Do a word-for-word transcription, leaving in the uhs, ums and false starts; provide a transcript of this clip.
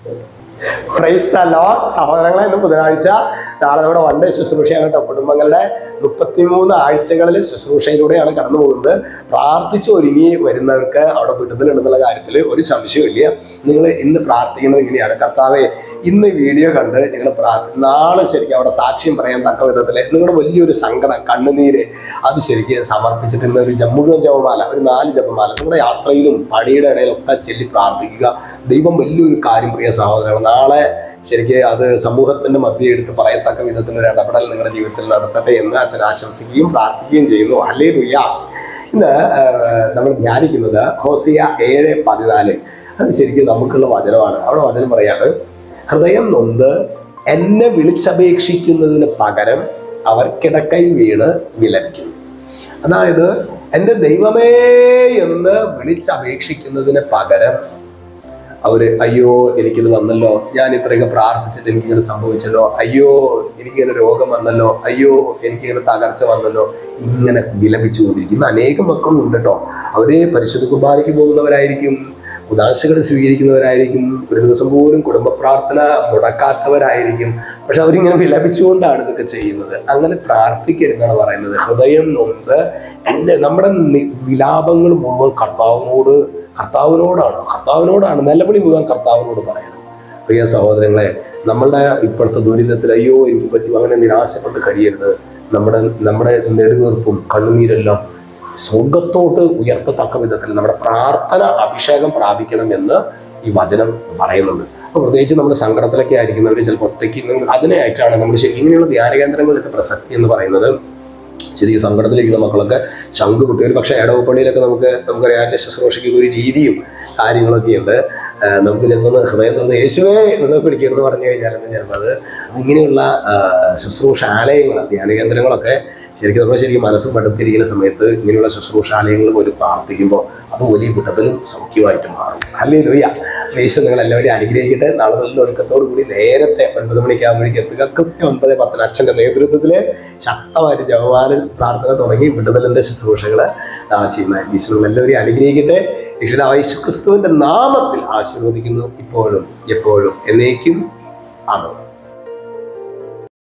Praise the Lord. സഹോദരങ്ങളെ, ഇന്ന് ബുധനാഴ്ച, നാളെ നമ്മുടെ വൺ ഡേ ശുശ്രൂഷയാണ് കേട്ടോ. കുടുംബങ്ങളുടെ മുപ്പത്തിമൂന്ന് ആഴ്ചകളിൽ ശുശ്രൂഷയിലൂടെയാണ് കടന്നു പോകുന്നത്. പ്രാർത്ഥിച്ച് ഒരുങ്ങി വരുന്നവർക്ക് അവിടെ വിടുതലുണ്ടെന്നുള്ള കാര്യത്തിൽ ഒരു സംശയമില്ല. നിങ്ങൾ ഇന്ന് പ്രാർത്ഥിക്കുന്നത് ഇങ്ങനെയാണ്: കർത്താവേ, ഇന്ന് വീഡിയോ കണ്ട് നിങ്ങൾ പ്രാർത്ഥി നാളെ ശരിക്കും അവിടെ സാക്ഷ്യം പറയാൻ തക്ക വിധത്തിൽ നിങ്ങളുടെ വലിയൊരു സങ്കടം, കണ്ണുനീര് അത് ശരിക്കും സമർപ്പിച്ചിട്ട് ഇന്ന് ഒരു മുഴുവൻ ജപമാല, ഒരു നാല് ജപമാല നിങ്ങളുടെ യാത്രയിലും പണിയുടെ ഇടയിലൊക്കെ ചൊല്ലി പ്രാർത്ഥിക്കുക. ദൈവം വലിയൊരു കാര്യം, പ്രിയ സഹോദരങ്ങൾ, നാളെ ശരിക്കും അത് സമൂഹത്തിൻ്റെ മധ്യ എടുത്ത് പറയത്തക്ക വിധത്തിലൊരു ഇടപെടൽ നിങ്ങളുടെ ജീവിതത്തിൽ നടത്തട്ടെ എന്ന് അച്ഛൻ ആശംസിക്കുകയും പ്രാർത്ഥിക്കുകയും ചെയ്യുന്നു. ഹല്ലേലൂയ. ഇന്ന് നമ്മൾ ധ്യാനിക്കുന്നത് ഹോസിയ ഏഴ് പതിനാല്. അത് ശരിക്കും നമുക്കുള്ള വചനമാണ്. അവിടെ വചനം പറയാണ്: ഹൃദയം നൊന്ത് എന്നെ വിളിച്ചപേക്ഷിക്കുന്നതിന് പകരം അവർ കിടക്കൈ വീണ് വിലപിക്കുന്നു. അതായത് എൻ്റെ ദൈവമേ എന്ന് വിളിച്ചപേക്ഷിക്കുന്നതിന് പകരം അവര് അയ്യോ എനിക്കിത് വന്നല്ലോ, ഞാൻ ഇത്രയൊക്കെ പ്രാർത്ഥിച്ചിട്ട് എനിക്കിങ്ങനെ സംഭവിച്ചല്ലോ, അയ്യോ എനിക്കിങ്ങനെ രോഗം വന്നല്ലോ, അയ്യോ എനിക്കിങ്ങനെ തകർച്ച വന്നല്ലോ, ഇങ്ങനെ വിലപിച്ചുകൊണ്ടിരിക്കുന്ന അനേകം മക്കളുണ്ട് കേട്ടോ. അവര് പരിശുദ്ധ കുർബാനയ്ക്ക് പോകുന്നവരായിരിക്കും, ഉദാശകൾ സ്വീകരിക്കുന്നവരായിരിക്കും, ഒരു ദിവസം പോലും കുടുംബ പ്രാർത്ഥന മുടക്കാത്തവരായിരിക്കും. പക്ഷെ അവരിങ്ങനെ വിലപിച്ചുകൊണ്ടാണ് ഇതൊക്കെ ചെയ്യുന്നത്. അങ്ങനെ പ്രാർത്ഥിക്കരുതെന്നാണ് പറയുന്നത്. ഹൃദയം നൊന്ത് എൻ്റെ നമ്മുടെ വിലാപങ്ങൾ മുഴുവൻ കർത്താവിനോട് കർത്താവിനോടാണ് കർത്താവിനോടാണ് നിലവിളി മുഴുവൻ കർത്താവിനോട് പറയണം. പ്രിയ സഹോദരങ്ങളെ, നമ്മളുടെ ഇപ്പോഴത്തെ ദുരിതത്തിൽ അയ്യോ എനിക്ക് പറ്റും അങ്ങനെ നിരാശപ്പെട്ട് കഴിയരുത്. നമ്മുടെ നമ്മുടെ നെടുവീർപ്പും കണ്ണുനീരെല്ലാം സ്വർഗത്തോട്ട് ഉയർത്തത്തക്ക വിധത്തിൽ നമ്മുടെ പ്രാർത്ഥന അഭിഷേകം പ്രാപിക്കണമെന്ന് ഈ വചനം പറയുന്നുണ്ട്. അപ്പോൾ പ്രത്യേകിച്ച് നമ്മുടെ സങ്കടത്തിലൊക്കെ ആയിരിക്കുന്നവർ ചിലപ്പോൾ ഒറ്റയ്ക്ക് അതിനായിട്ടാണ് നമ്മൾ ശരി ഇങ്ങനെയുള്ള ധ്യാന കേന്ദ്രങ്ങളിലൊക്കെ പ്രസക്തി എന്ന് പറയുന്നത്. ശരിക്കും സങ്കടത്തിലിരിക്കുന്ന മക്കളൊക്കെ ശങ്ക് കുട്ടി ഒരു പക്ഷേ ഇടവപ്പള്ളിയിലൊക്കെ നമുക്ക് നമുക്കറിയാം ശുശ്രൂഷയ്ക്ക് ഒരു രീതിയും കാര്യങ്ങളൊക്കെ ഉണ്ട്. നമുക്ക് ചിലപ്പോൾ ഹൃദയം തന്ന് യേശുവേ എന്ന് പിടിക്കണമെന്ന് പറഞ്ഞു കഴിഞ്ഞാൽ ചിലപ്പോൾ അത് ഇങ്ങനെയുള്ള ശുശ്രൂഷാലയങ്ങൾ, ധ്യാന കേന്ദ്രങ്ങളൊക്കെ ശരിക്കും നമ്മൾ ശരിക്കും മനസ്സ് പെടുത്തിയിരിക്കുന്ന സമയത്ത് ഇങ്ങനെയുള്ള ശുശ്രൂഷാലയങ്ങൾ പോലും പ്രാർത്ഥിക്കുമ്പോൾ അത് വലിയ വിട്ടത്തിലും സൗഖ്യമായിട്ട് മാറും. ഹല്ലേലൂയ. യേശു നിങ്ങൾ എല്ലാവരെയും അനുഗ്രഹിക്കട്ടെ. നാളെ നല്ല ഒരുക്കത്തോടു കൂടി നേരത്തെ ഒൻപത് മണിക്കാകുമ്പോഴേക്ക് എത്തുക. കൃത്യം ഒൻപത് പത്തിന് അച്ഛൻ്റെ നേതൃത്വത്തിൽ ശക്തമായിട്ട് ജപമാല പ്രാർത്ഥന തുടങ്ങി വിടുതലിൻ്റെ ശുശ്രൂഷകൾ നാളെ ചെയ്യുന്ന യേശു എല്ലാവരെയും അനുഗ്രഹിക്കട്ടെ. രക്ഷിതാവായ യേശുക്രിസ്തുവിൻ്റെ നാമത്തിൽ ആശീർവദിക്കുന്നു, ഇപ്പോഴും എപ്പോഴും എന്നേക്കും. ആമേൻ.